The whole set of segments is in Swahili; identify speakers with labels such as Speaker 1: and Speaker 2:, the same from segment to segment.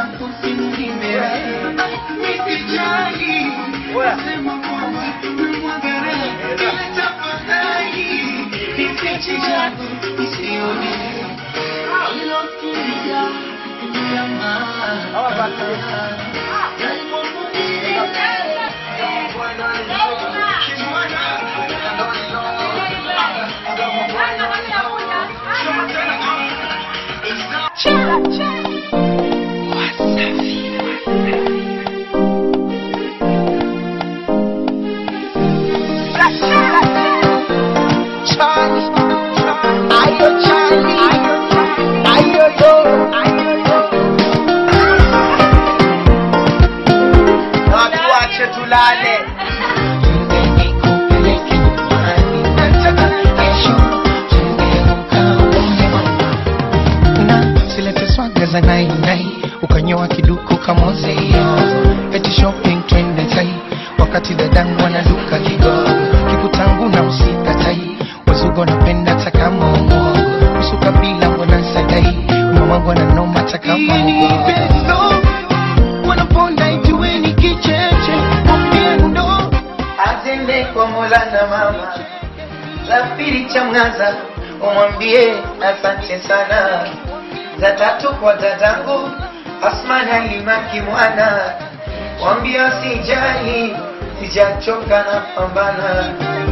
Speaker 1: Ukanyoa kiduku kamoze yo eti shopping twende tai wakati dadangu anaduka kigogo kikutangu na usika tai wazugo napenda takamongo usuka bila wana sadai mamangu ananoma takamongo wanaponda ituweni kicheche mpiendo azende kwa mola na mama lafiri chamgaza umwambie asante sana za tatu kwa dadangu Asmana limaki mwana wambia sijali sijachoka na pambana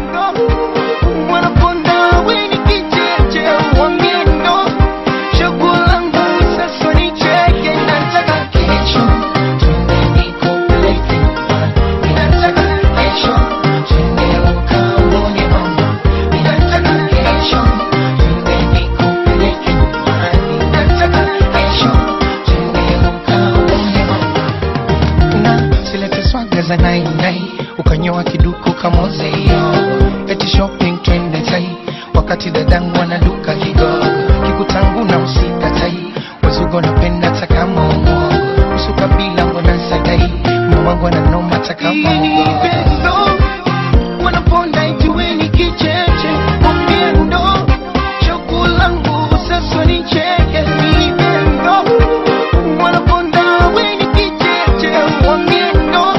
Speaker 1: wanaponda weni kicheche wambia no shogulangu sasa ni cheke nataka kesho twende nikopeleke nataka kesho twende ukaone mama nataka kesho twende nikopeleke nataka kesho za nai nai ukanyoa kiduku kamoze yo eti shopping twende tai wakati dadangu anaduka kigogo kikutangu na usika tai wazugo napenda takamongo usuka bila wana sadai mamangu ananoma takamongo wanaponda ituweni kicheche mpiendo shogulangu sasa ni cheke nipendo wanaponda weni kicheche wambiendo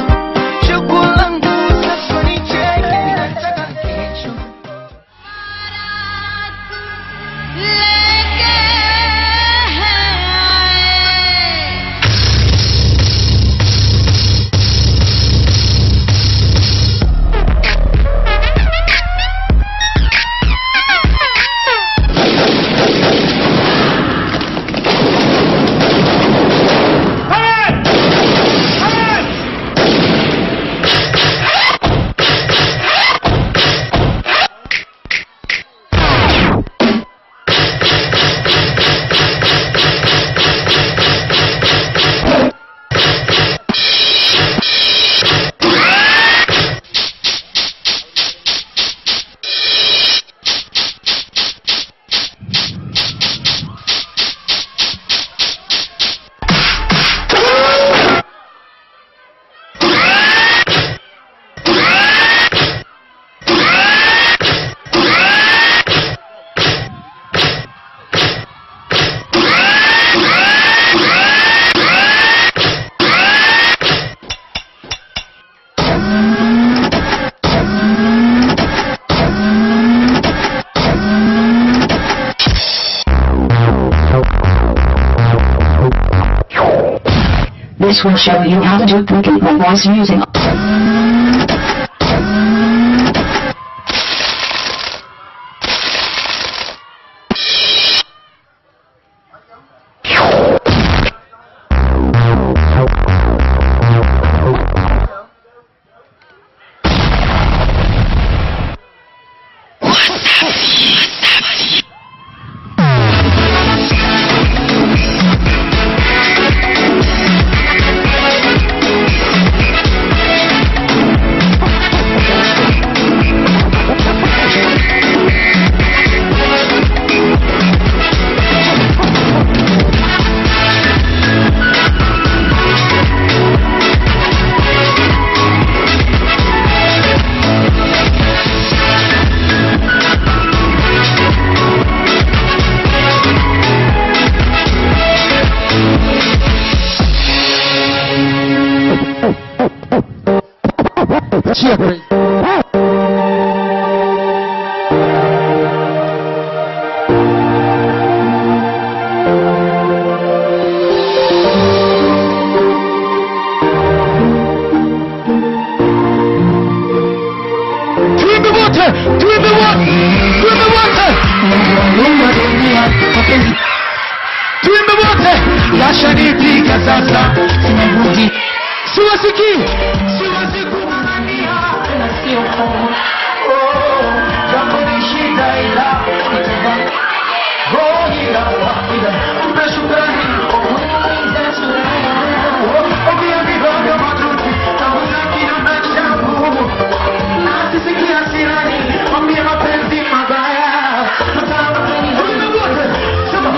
Speaker 2: This will show you how to duplicate my voice using
Speaker 1: Cheer praise. Tuimbe wote, yashanipiga sasa, sinarudi, siwasikii, siwasikung'ang'ania, na sio kama jambo ni shida ila nitaba, ila mpe shukrani, obia mihoga matuti, tabuza kidonda changu, nasisikia sirani, ambia mapenzi mabaya, tuimbe wote, sema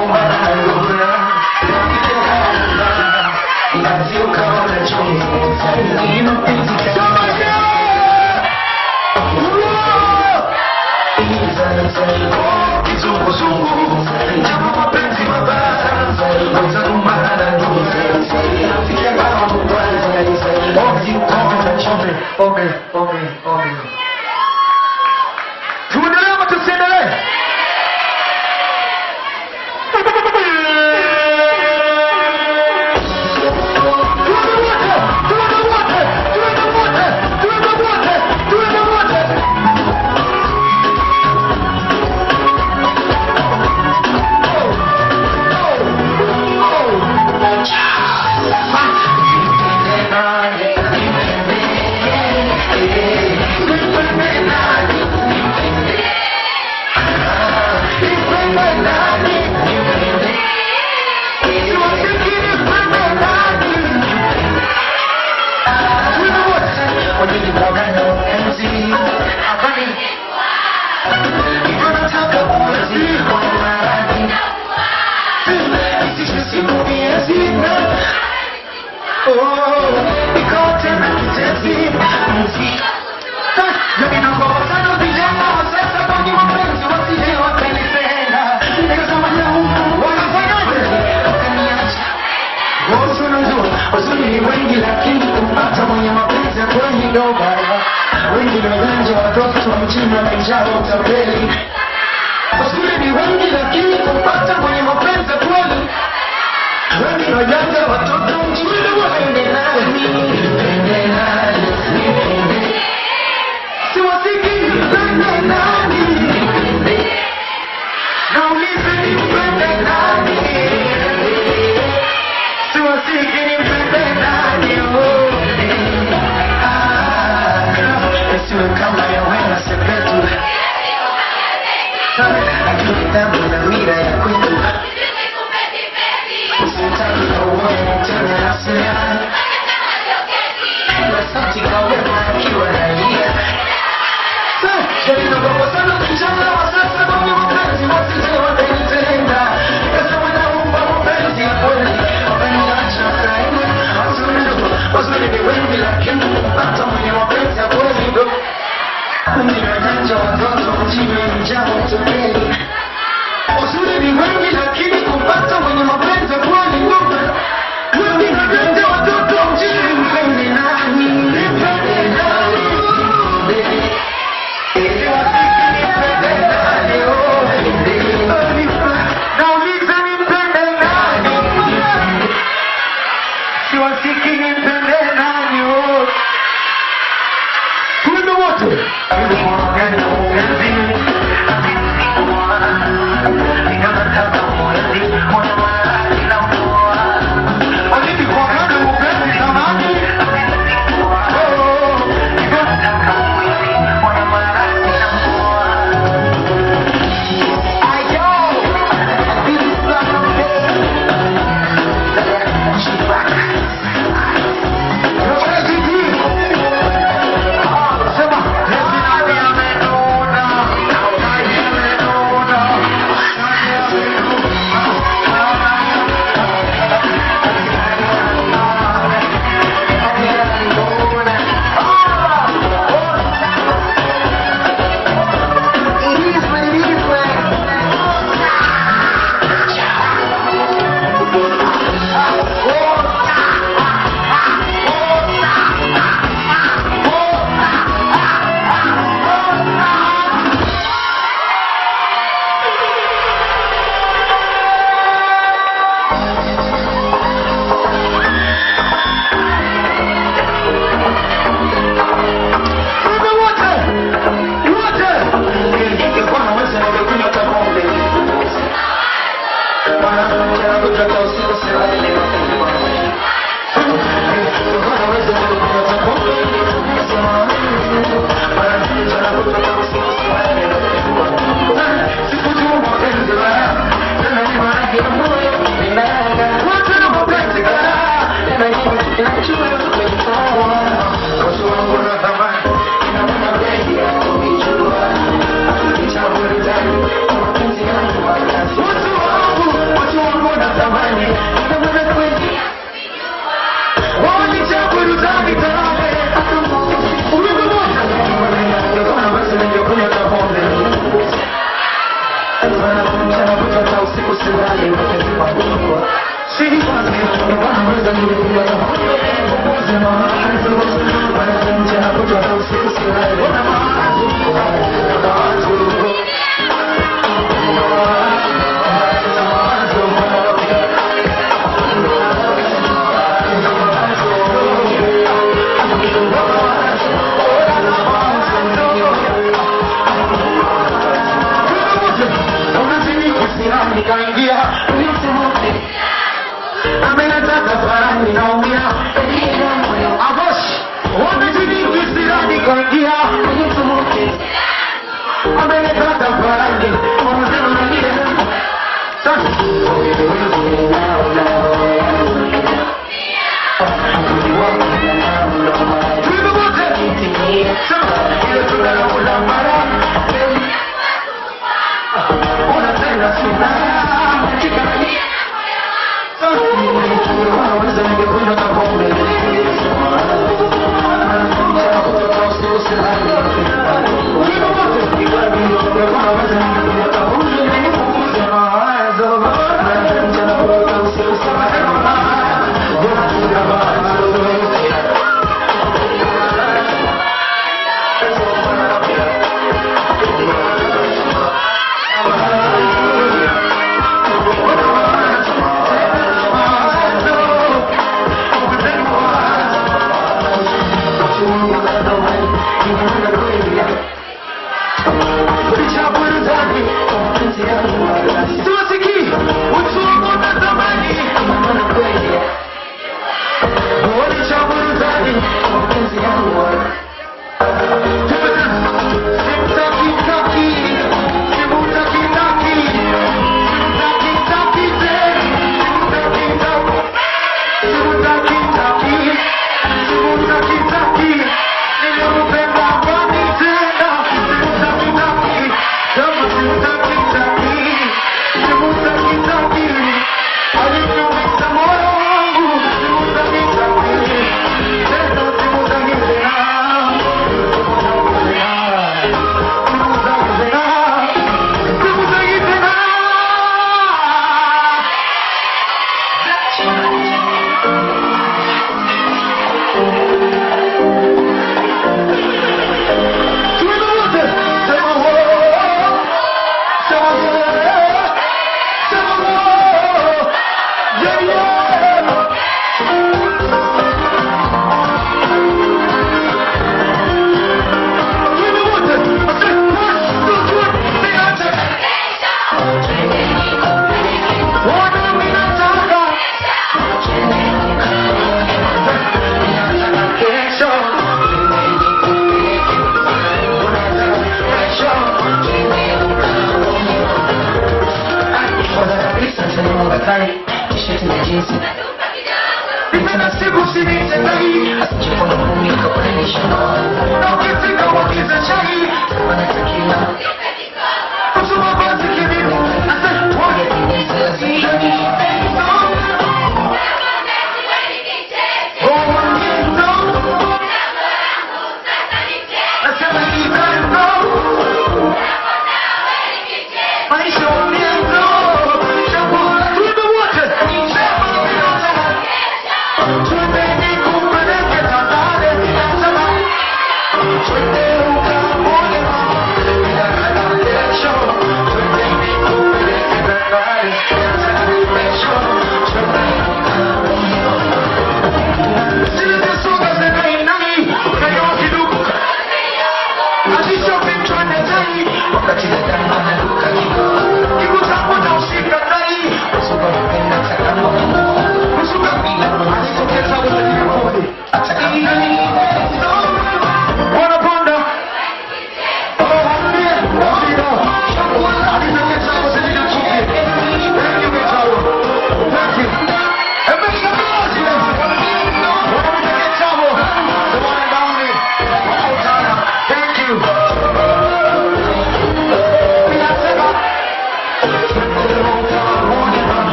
Speaker 1: Tuendelee ama tusiendelee?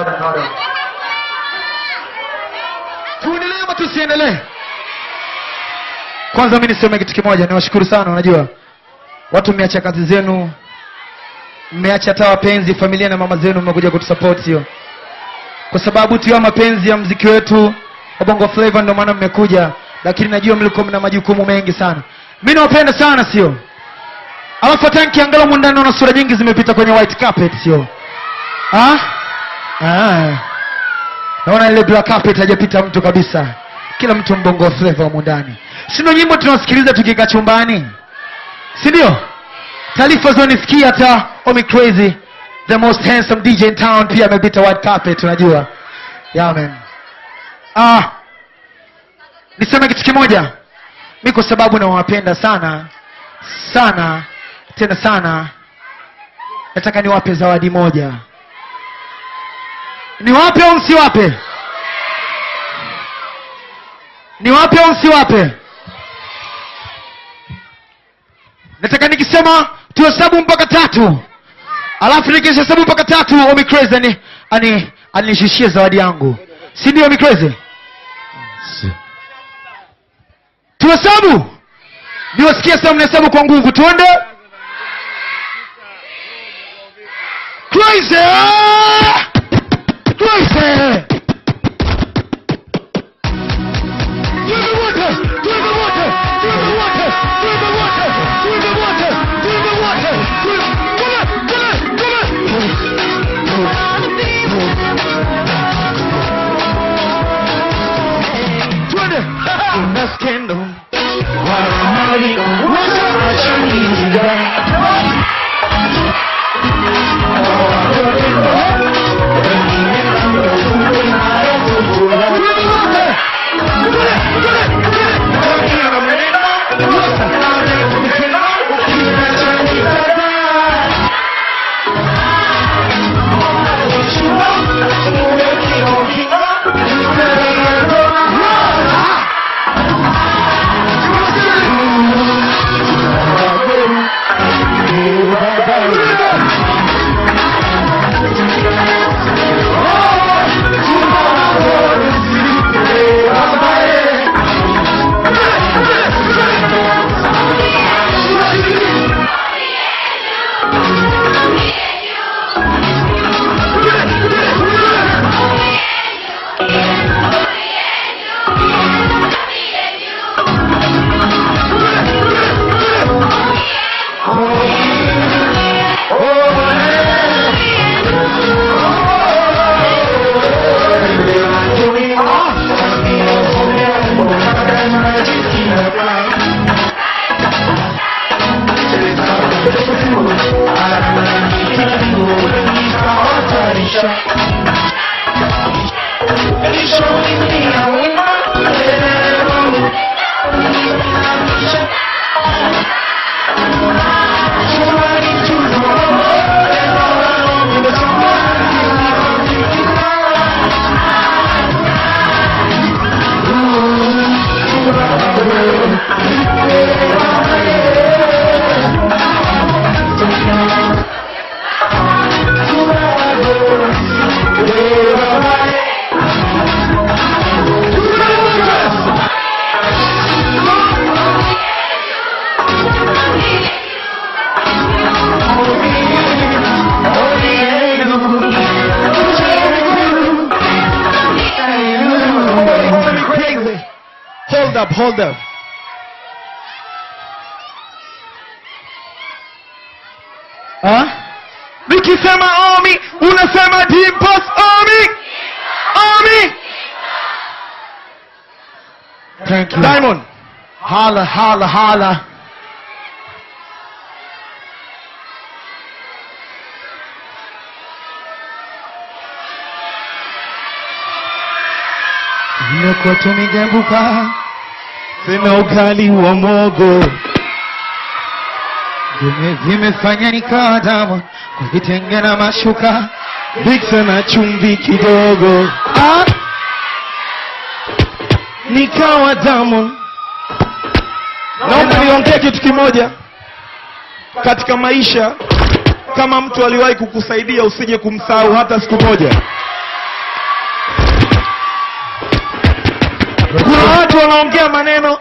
Speaker 3: Tuendelee ama tusiendelee? Kwanza mimi niseme kitu kimoja, niwashukuru sana. Unajua watu mmeacha kazi zenu, mmeacha hata wapenzi, familia na mama zenu, mmekuja kutusupport hiyo. Kwa sababu tu ya mapenzi ya muziki wetu wa Bongo Flava ndio maana mmekuja, lakini najua mliko mna majukumu mengi sana. Mimi nawapenda sana, sio? Alafu tanki angalau mundani na sura nyingi zimepita kwenye white carpet, sio? Naona ile black carpet hajapita mtu kabisa. Kila mtu Bongo Flava mundani. Si ndio nyimbo tunasikiliza tukikaa chumbani? Si ndio? Taarifa zonisikia hata Omi Crazy, the most handsome DJ in town, pia amepita white carpet, unajua. Yeah man. Niseme kitu kimoja. Mimi kwa sababu nawapenda sana sana tena sana, nataka niwape zawadi moja. Niwape au msiwape? Niwape au msiwape? Nataka nikisema tuhesabu mpaka 3. Alafu nikishesabu mpaka 3 Omi Crazy anishishie zawadi yangu. Si ndio Omi Crazy? Tuhesabu. Niwasikie sasa mnahesabu kwa nguvu. Tuende. Crazy! Crazy! Hold up. Nikisema Omi, unasema Dimples. Omi. Omi. Thank you. Diamond. Holla, holla, holla. Niko tumigembuka, sina ukali wa mogo, vimefanya nikawa damu kwa vitenge na mashuka, biksa na chumvi kidogo, nikawa damu. Naomba niongee kitu kimoja. Katika maisha, kama mtu aliwahi kukusaidia usije kumsahau hata siku moja.
Speaker 4: watu wanaongea maneno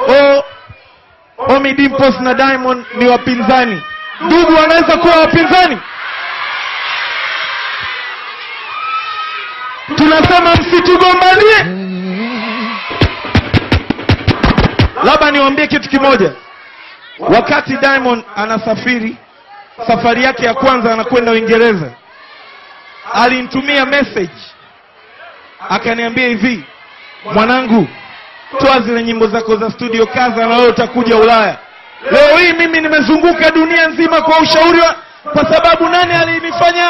Speaker 4: Ommy Dimpoz na Diamond ni wapinzani. Ndugu wanaweza kuwa wapinzani? Tunasema msitugombanie. Labda niwaambie kitu kimoja. Wakati Diamond anasafiri safari yake ya kwanza anakwenda Uingereza, alinitumia message akaniambia hivi, mwanangu, toa zile nyimbo zako za studio kaza na wewe utakuja Ulaya. Leo hii mimi nimezunguka dunia nzima kwa ushauri kwa sababu nani alinifanya?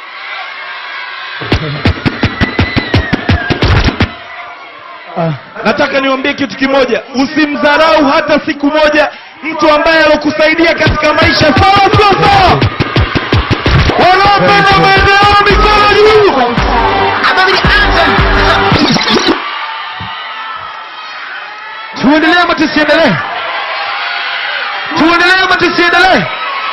Speaker 4: Nataka niwaambie kitu kimoja, usimdharau hata siku moja mtu ambaye alokusaidia katika maisha. Sawa sawa. Wanaopenda maendeleo mikono juu.
Speaker 3: Tuendelee ama tusiendelee? Tuendelee ama tusiendelee?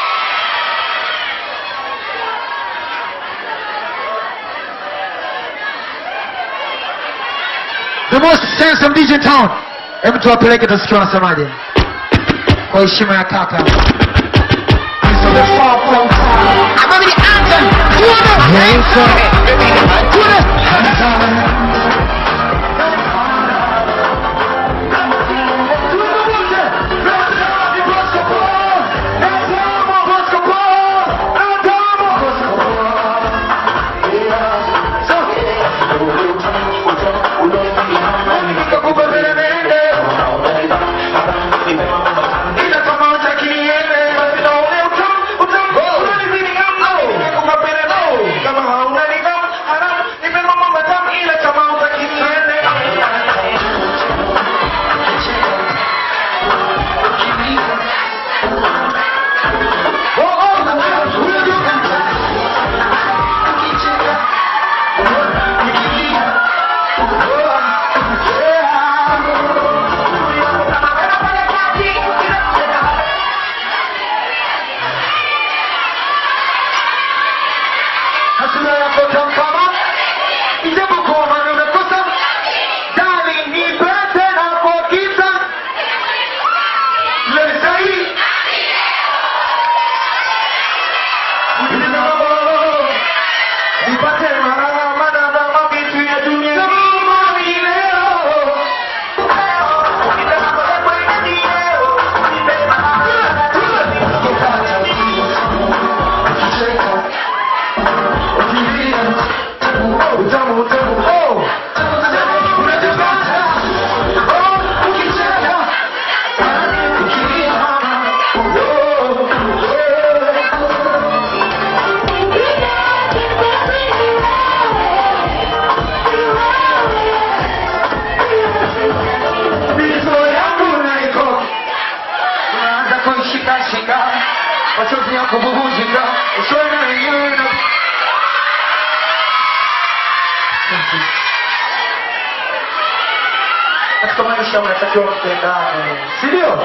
Speaker 3: The most handsome DJ in town. Hebu tuwapeleke tusikie wanasemaje. Kwa heshima ya kaka. Katika maisha unatakiwa kupendana, si ndio?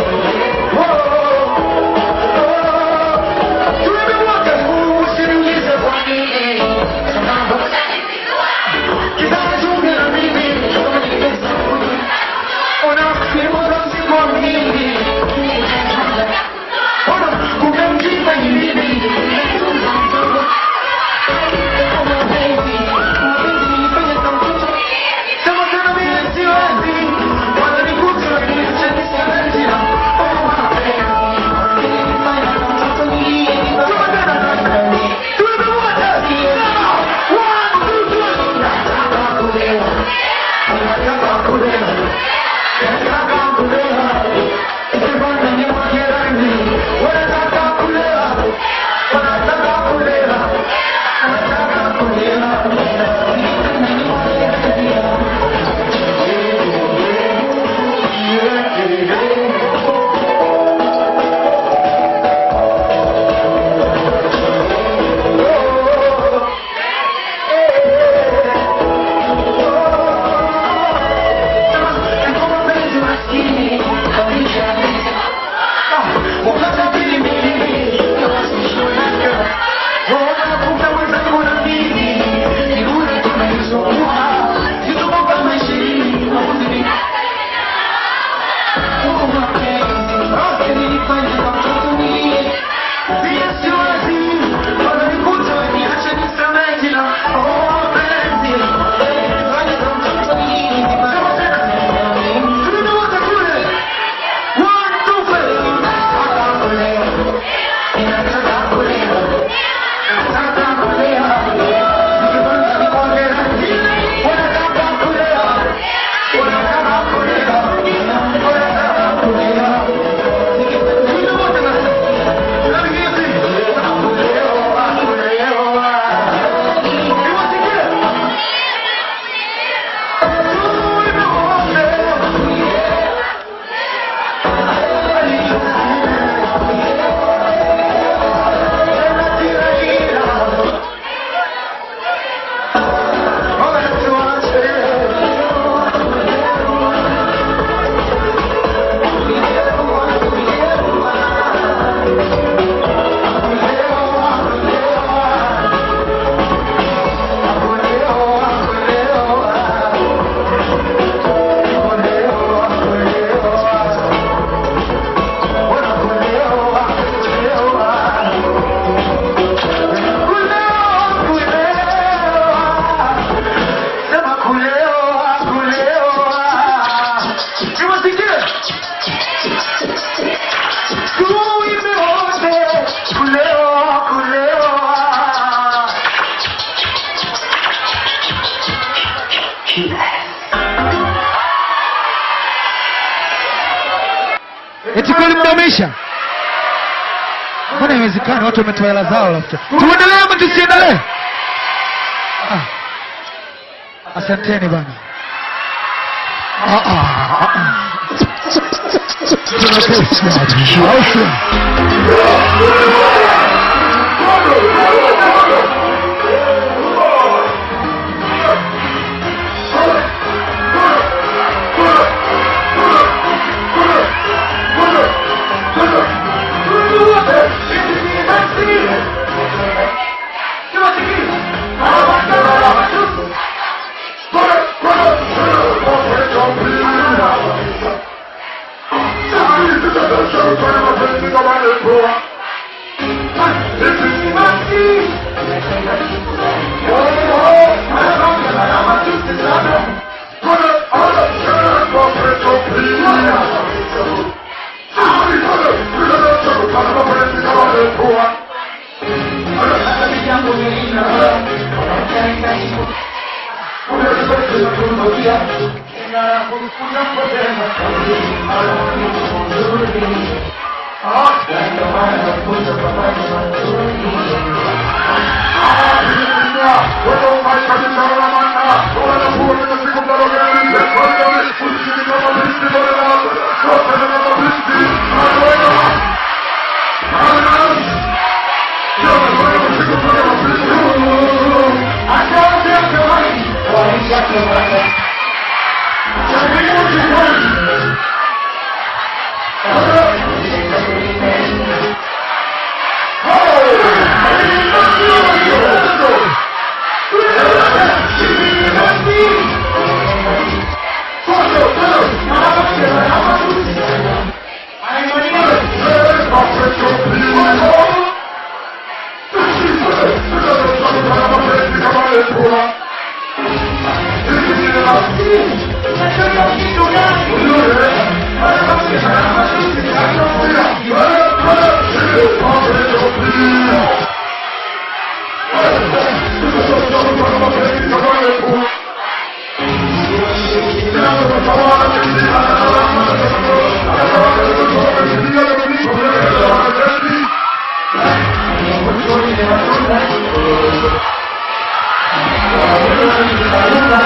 Speaker 5: Tuende wote, usiniulize
Speaker 3: eti kweli muda umeisha? Mbona inawezekana watu wametoa hela zao alafu tuendelee ama tusiendelee? Asanteni bana.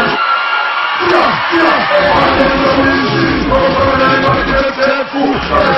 Speaker 5: Yeah.